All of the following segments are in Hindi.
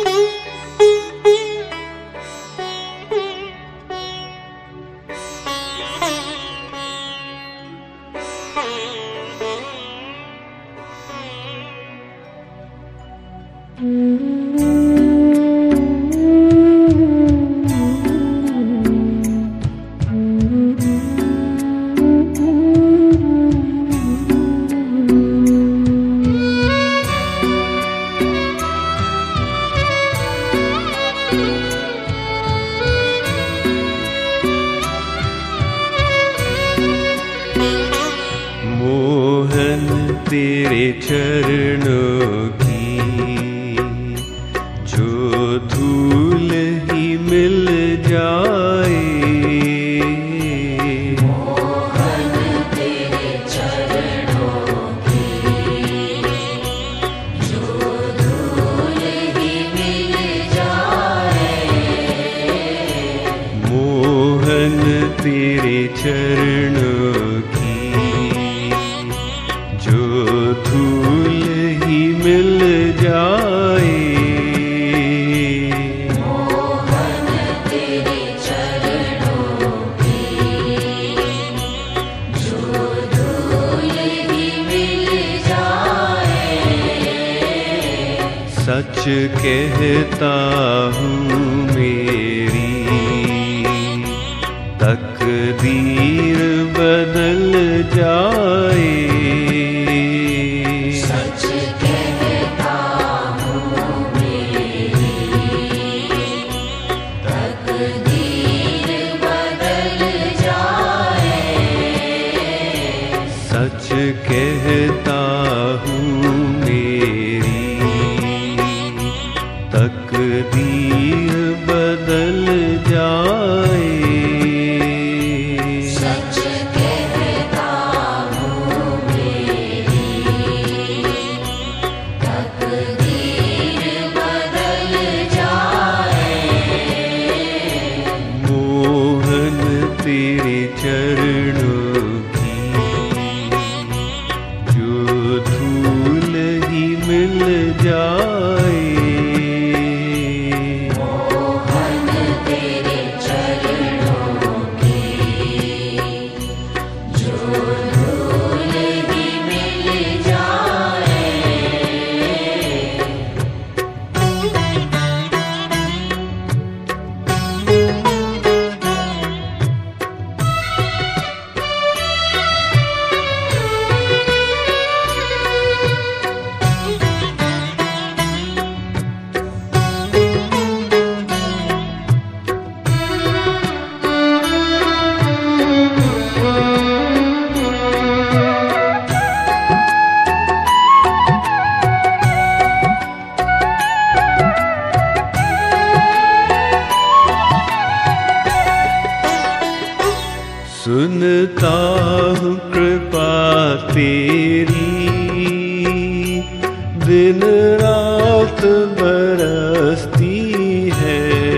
तेरे चरणों की जो धूल ही मिल जाए, मोहन तेरे चरणों की जो धूल ही मिल जाए, मोहन तेरे चरणों की जो धूल ही मिल जाए, मोहन तेरे चरणों की जो धूल ही मिल जाए। सच कहता हूँ मेरी तकदीर बदल जाए, सच कहता हूँ मेरी तकदीर बदल जाए, सच कहता हूँ मेरी तकदीर बदल जाए, सच कहता हूँ मेरी तकदीर बदल जाए। मोहन तेरे चरणों की जो धूल ही मिल जाए, मोहन तेरे चरणों की जो धूल ही मिल जाए। सुनता हूँ कृपा तेरी दिन रात बरसती है,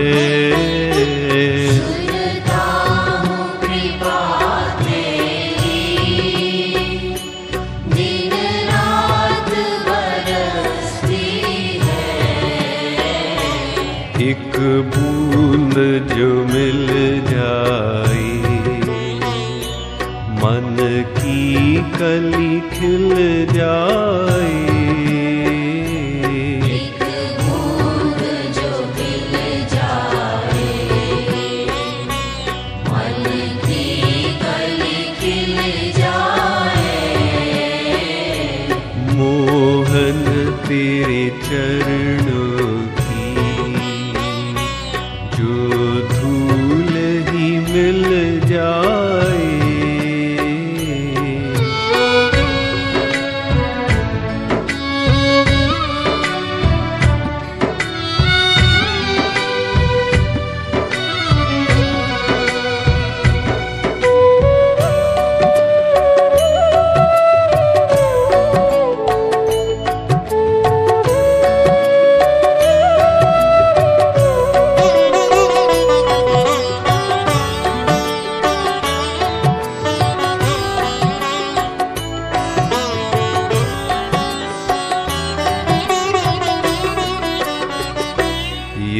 सुनता हूँ कृपा तेरी दिन रात बरसती है, एक बूंद जो मिल जाए मन की कली खिल जाए, एक बूंद जो मिल जाए मन की कली खिल जाए। मोहन तेरे चरणों की जो धूल ही मिल जाए,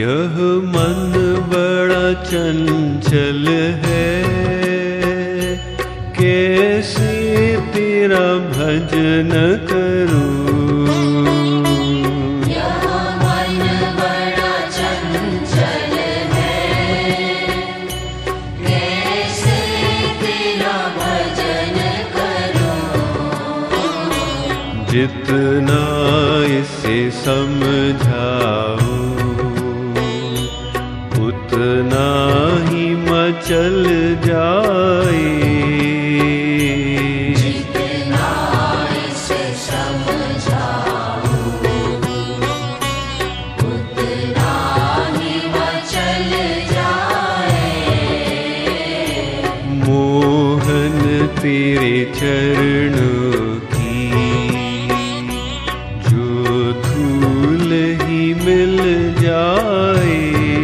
यह मन बड़ा चंचल है, कैसे तेरा भजन करूं। यह मन बड़ा चंचल है, कैसे तेरा भजन करूं। जितना इसे समझाऊं उतना ही मचल जाए। जितना इसे समझाऊं उतना ही मचल जाए। मोहन तेरे चरणों की जो धूल ही मिल जाए।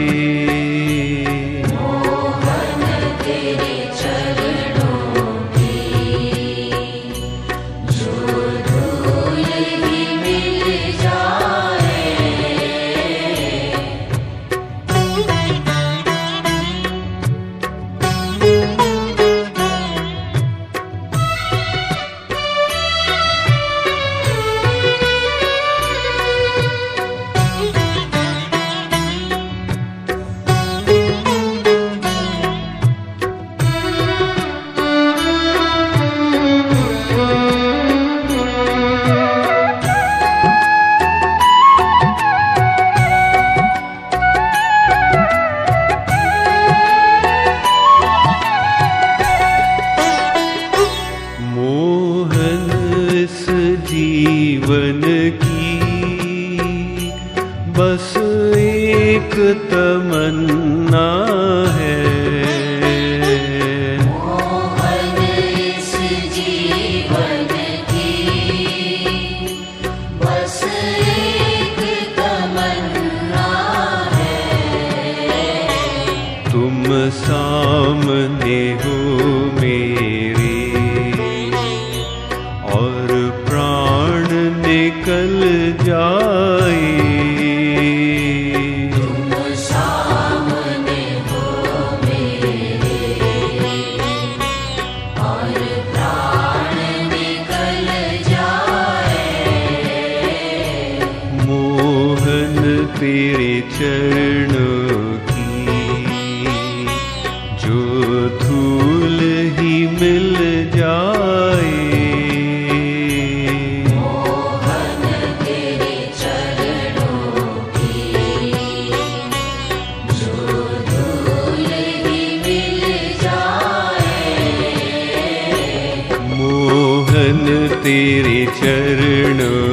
मोहन तेरे चरणों की जो धूल ही मिल जाए। मोहन इस जीवन की बस एक तमन्ना है। मोहन इस जीवन की बस एक तमन्ना है। तुम सामने हो मेरे और प्राण निकल जाए। तुम सामने हो मेरे और प्राण निकल जाए। मोहन तेरे चरणों की जो धूल ही मिल जाए। मोहन तेरे चरणों की जो धूल ही मिल जाए। मोहन तेरे चरणों